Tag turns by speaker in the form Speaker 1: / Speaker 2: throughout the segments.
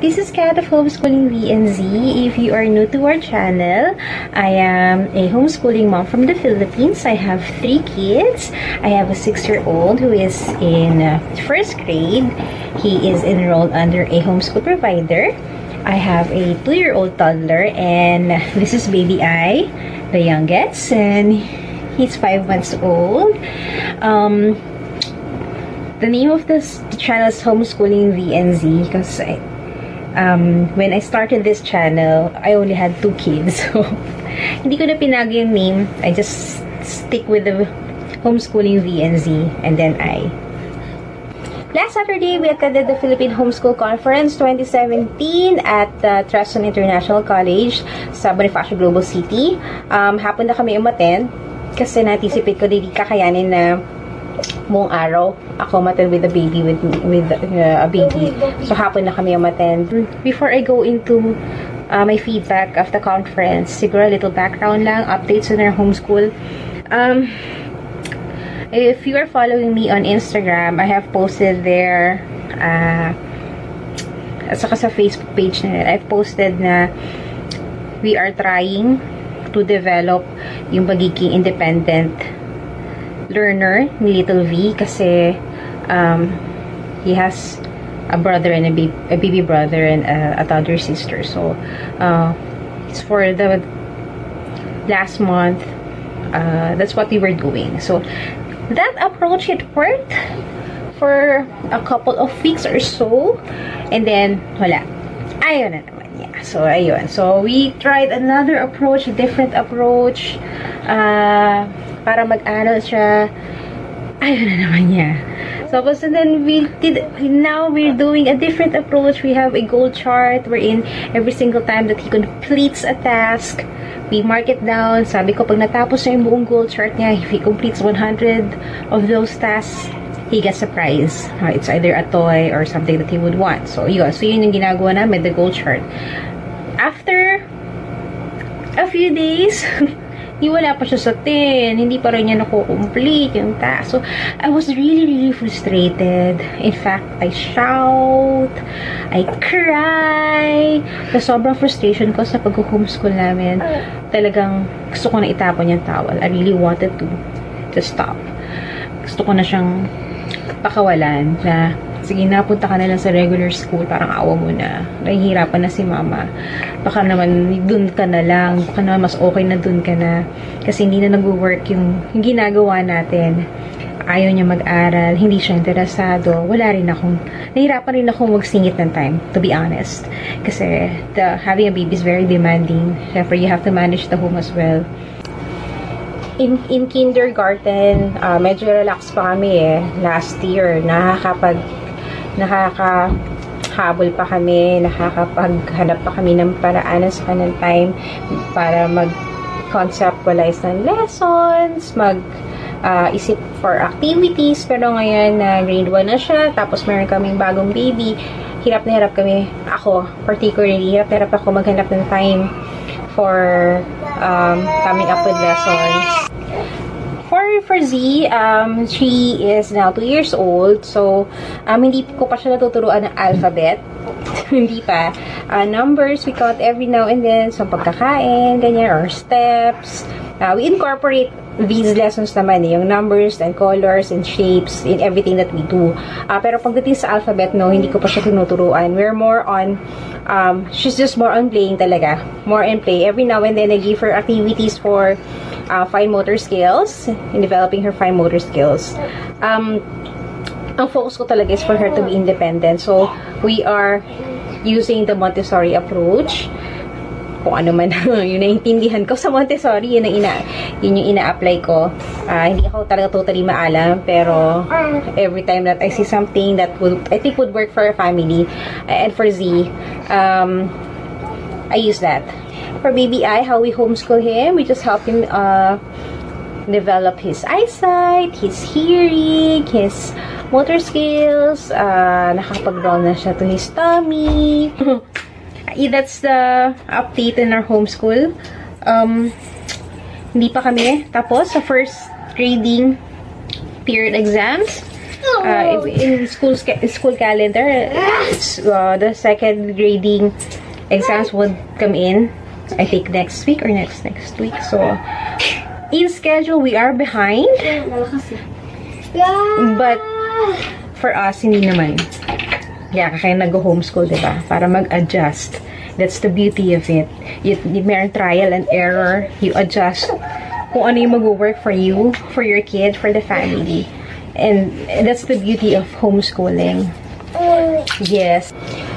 Speaker 1: This is Kat of Homeschooling VNZ. If you are new to our channel, I am a homeschooling mom from the Philippines. I have 3 kids. I have a 6-year-old who is in 1st grade. He is enrolled under a homeschool provider. I have a 2-year-old toddler, and this is baby I, the youngest, and he's 5 months old. The name of this channel is Homeschooling VNZ because when I started this channel, I only had 2 kids. So, hindi ko na pinago yung name. I just stick with the Homeschooling VNZ and then I. Last Saturday, we attended the Philippine Homeschool Conference 2017 at Tresson International College sa Bonifacio Global City. Hapon na kami umattend kasi na-anticipate ko hindi kakayanin na buong araw ako umattend with a baby, with a baby. So, hapon na kami umattend. Before I go into my feedback of the conference, siguro a little background lang, updates on our homeschool. If you are following me on Instagram, I have posted there, at saka sa Facebook page na rin, I've posted na we are trying to develop yung pagiging independent learner ni Little V kasi he has a brother and a baby brother and a toddler sister. So, it's for the last month. That's what we were doing. So, that approach, it worked for a couple of weeks or so. And then, wala. Ayun na naman niya. So, ayun. So, we tried another approach, a different approach. Para mag-aral siya. Ayun na naman niya. So, and then now we're doing a different approach. We have a goal chart wherein every single time that he completes a task, we mark it down. Sabi ko, pag natapos na yung buong goal chart niya, if he completes 100 of those tasks, he gets a prize. It's either a toy or something that he would want. So, yun. So, yun yung ginagawa namin, the goal chart. After a few days, wala pa siya sa 10. Hindi pa rin niya nakukomplete yung task. So, I was really frustrated. In fact, I shout, I cry. So, sobrang frustration ko sa pag-homeschool namin. Talagang gusto ko na itapon yung towel. I really wanted to stop. Gusto ko na siyang pakawalan na sige na, punta ka na lang sa regular school, parang awa mo na. Nahihirapan na si mama. Baka naman dun ka na lang. Baka naman mas okay na dun ka na. Kasi hindi na nag-work yung ginagawa natin. Ayaw niya mag-aral. Hindi siya interesado. Nahihirapan rin akong magsingit ng time, to be honest. Kasi having a baby is very demanding. Therefore, you have to manage the home as well. In kindergarten, medyo relax pa kami last year. Nakakahabol pa kami, nakakapaghanap pa kami ng paraan sa kanang time para mag-conceptualize ng lessons, isip for activities. Pero ngayon, grade 1 na siya, tapos meron kaming bagong baby. Hirap na hirap kami, ako particularly, hirap na hirap ako maghanap ng time for coming up with lessons. For Z, she is now 2 years old. So, hindi ko pa siya natuturuan ng alphabet. Hindi pa. Numbers, we count every now and then. So, pagkakain, ganyan, or steps. We incorporate these lessons naman, yung numbers and colors and shapes in everything that we do. Pero pagdating sa alphabet, no, hindi ko pa siya tinuturuan. We're more on, she's just more on playing talaga. More on play. Every now and then, I give her activities for fine motor skills, in developing her fine motor skills. Ang focus ko talaga is for her to be independent. So, we are using the Montessori approach. Kung ano man yung naiintindihan ko sa Montessori, yun yung ina-apply ko. Hindi ako talaga totally maalam, pero every time that I see something that I think would work for a family, and for Z, I use that. For baby I, how we homeschool him, we just help him develop his eyesight, his hearing, his motor skills, nakakapag-roll na siya to his tummy. That's the update in our homeschool. Hindi pa kami tapos sa first grading period exams. in school calendar, the second grading exams would come in, I think next week or next week. So in schedule we are behind, but for us hindi naman. Kaya nag-homeschool, diba? Para mag-adjust. That's the beauty of it. Meron trial and error. You adjust kung ano yung mag-work for you, for your kid, for the family. And that's the beauty of homeschooling. Yes.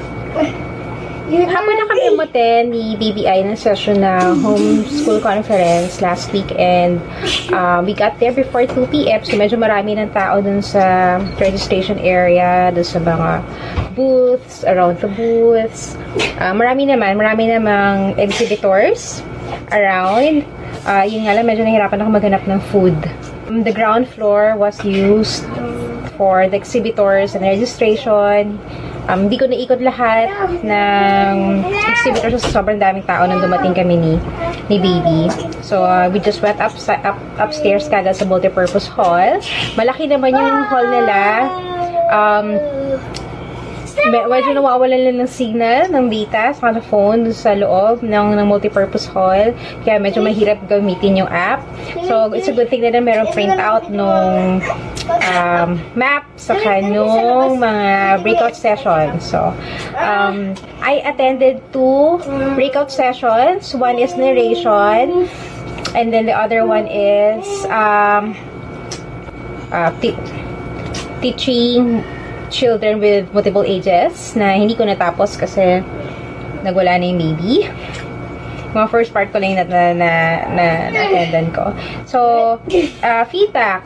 Speaker 1: Hapon na kami umaten ni BBI ng session na homeschool conference last week, and we got there before 2 p.m. So medyo marami ng tao dun sa registration area, dun sa mga booths, around the booths. Marami namang exhibitors around. Yun nga lang, medyo nahirapan ako maghanap ng food. The ground floor was used for the exhibitors and registration. Hindi ko naikot lahat ng exhibitors sa sobrang daming tao nang dumating kami ni Baby. So, we just went upstairs kagad sa multipurpose hall. Malaki naman yung hall nila. Medyo nawawalan lang ng signal ng data sa phone sa loob ng multipurpose hall. Kaya medyo mahirap gamitin yung app. So, it's a good thing na meron printout nung map saka nung mga breakout sessions. So, I attended 2 breakout sessions. One is narration, and then the other one is teaching children with multiple ages na hindi ko natapos kasi nagwala na yung baby. Mga first part ko lang na-attendan ko. So, feedback.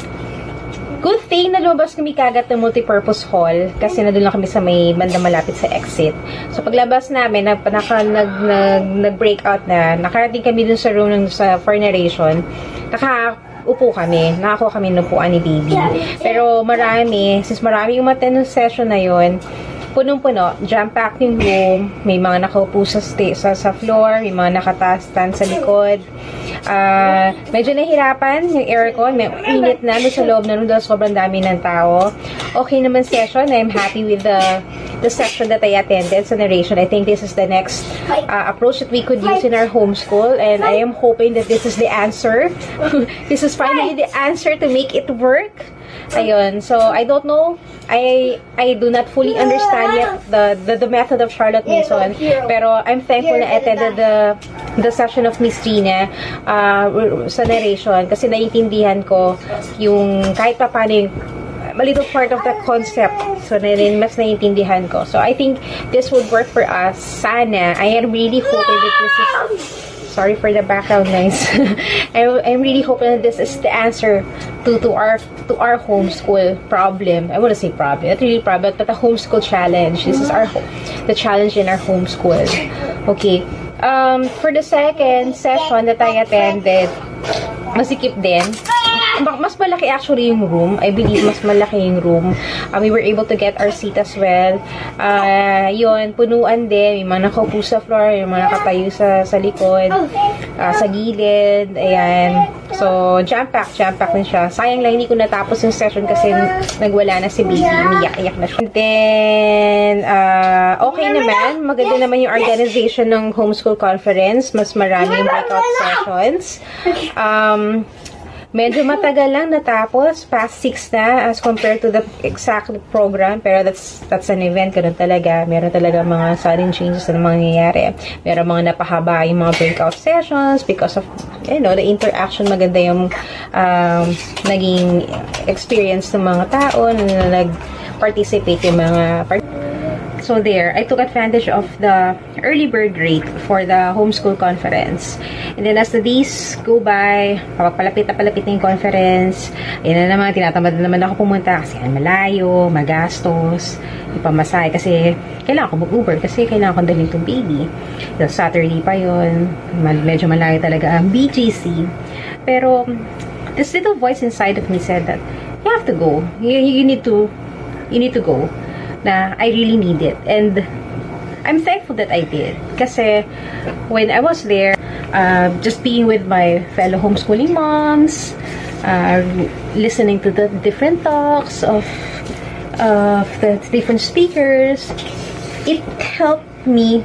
Speaker 1: Good thing na lumabas kami kagad ng multipurpose hall kasi nandun lang kami sa may banda malapit sa exit. So, paglabas namin, nag-breakout na, nakarating kami dun sa room for narration, upo kami. Nakakuha kami ng upuan ni Baby. Pero since marami yung matin ng session na yun, punong-puno, jam-packed yung room, may mga nakaupo sa floor, may mga nakatastan sa likod. Medyo nahirapan yung aircon, may init na doon sa loob na doon sobrang dami ng tao. Okay naman session. I'm happy with the section that I attended sa narration. I think this is the next approach that we could use in our homeschool, and I am hoping that this is the answer. This is finally the answer to make it work. Ayun. So, I don't know. I do not fully understand yet the method of Charlotte Mason, pero I'm thankful na attended the session of Miss Trina sa narration kasi naiintindihan ko yung kahit pa paano yung a little part of the concept. So, mas naiintindihan ko. So, I think this would work for us. Sana. I am really hoping that this is... Sorry for the background noise. I'm really hoping that this is the answer to our homeschool problem. I wouldn't say problem. Not really problem, but a homeschool challenge. This is the challenge in our homeschool. Okay. For the second session that I attended, masikip din. Mas malaki actually yung room. I believe mas malaki yung room. We were able to get our seat as well. Yun, punuan din. May mga nakaupo sa floor, may mga nakatayo sa likod, sa gilid. Ayan. So, jam-pack din siya. Sayang lang hindi ko natapos yung session kasi nagwala na si Baby. Umiyak-iyak na siya. And then, okay naman. Maganda naman yung organization ng homeschool conference. Mas marami yung breakout sessions. Medyo matagal lang natapos, past 6 na as compared to the exact program, pero that's an event, ganun talaga. Meron talaga mga sudden changes na mangyayari. Meron mga napahaba yung mga breakout sessions because of, the interaction. Maganda yung naging experience ng mga tao na nag-participate yung mga So there, I took advantage of the early bird rate for the homeschool conference. And then as the days go by, palapit na yung conference, ayun na naman, tinatamad na naman ako pumunta kasi malayo, magastos, ipamasahe kasi kailangan ko mag-Uber kasi kailangan ko dalhin itong baby. So, Saturday pa yun, medyo malayo talaga ang BGC. Pero this little voice inside of me said that you have to go. You need to go. Na I really need it. And I'm thankful that I did. Kasi when I was there, just being with my fellow homeschooling moms, listening to the different talks of the different speakers, it helped me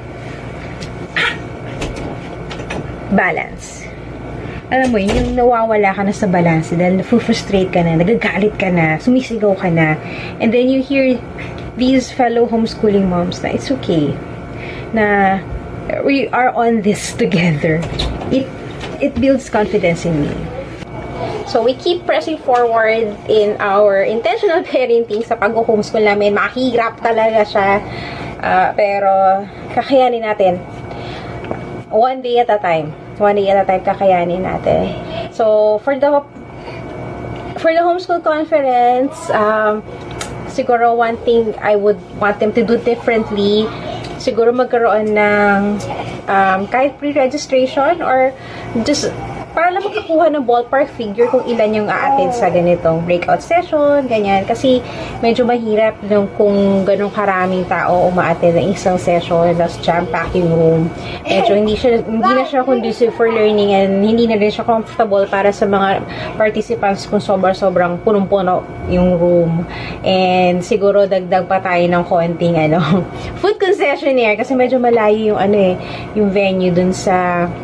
Speaker 1: balance. Alam mo, yung nawawala ka na sa balance dahil na-frustrate ka na, nagagalit ka na, sumisigaw ka na, and then you hear these fellow homeschooling moms na it's okay, na we are on this together. It builds confidence in me. So, we keep pressing forward in our intentional parenting sa pag-homeschool namin. Mahirap talaga siya, pero kakayanin natin. One day at a time. One day at a time, kakayanin natin. So, for the homeschool conference, siguro one thing I would want them to do differently, siguro magkaroon ng kahit pre-registration or just para lang makakuha ng ballpark figure kung ilan yung a-attend sa ganitong breakout session, ganyan. Kasi medyo mahirap kung ganong karaming tao uma-attend ng isang session, tapos jam-pack yung room. Medyo hindi na siya conducive for learning and hindi na rin siya comfortable para sa mga participants kung sobrang punong-puno yung room. And siguro dagdag pa tayo ng konting food concessionaire kasi medyo malayo yung yung venue dun sa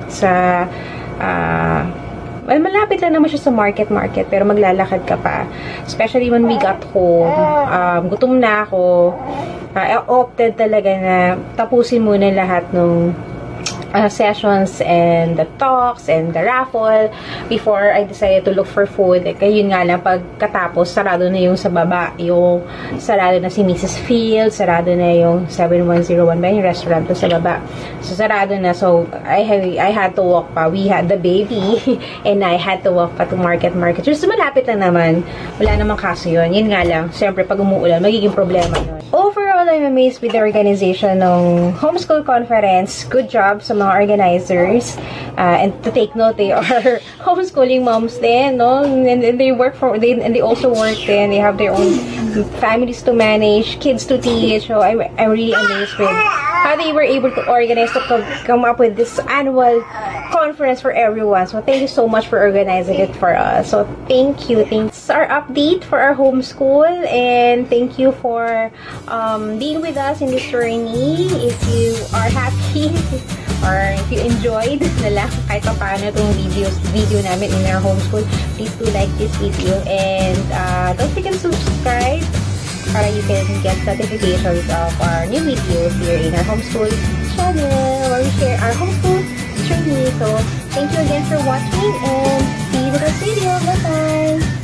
Speaker 1: malapit lang naman siya sa market pero maglalakad ka pa, especially when we got home. Gutom na ako, opted talaga na tapusin muna lahat ng sessions and the talks and the raffle before I decided to look for food. Kaya yun nga lang, pagkatapos sarado na yung sa baba, yung sarado na si Mrs. Field, sarado na yung 7101 ba yung restaurant to sa baba, so sarado na. So I had to walk pa, we had the baby and I had to walk pa to market just malapit lang naman, wala namang kaso yun nga lang, syempre pag umuulan magiging problema yun. Overall, I'm amazed with the organization ng homeschool conference. Good job sa mga organizers, and to take note, they are homeschooling moms din, no? And they also work then, they have their own families to manage, kids to teach. So I'm really amazed with how they were able to organize to come up with this annual conference for everyone. So thank you so much for organizing it for us. So thank you. Thanks our update for our homeschool, and thank you for being with us in this journey. If you are happy or if you enjoyed na lang kahit pa paano itong video namin in our homeschool, please do like this video and don't forget to subscribe para you can get notifications of our new videos here in our homeschool channel where we share our homeschool journey. So thank you again for watching and see you in the next video. Bye bye.